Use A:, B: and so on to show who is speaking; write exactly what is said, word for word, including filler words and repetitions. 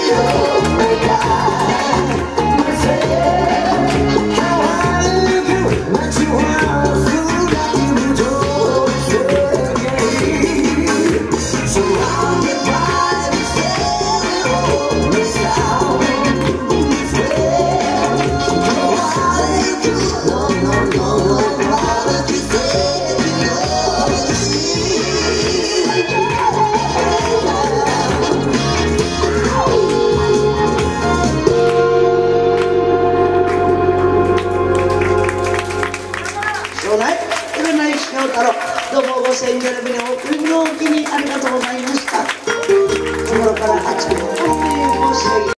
A: どうもご清聴の皆お送りのお気にありがとうございました。日頃からあちらにご声援申し上げ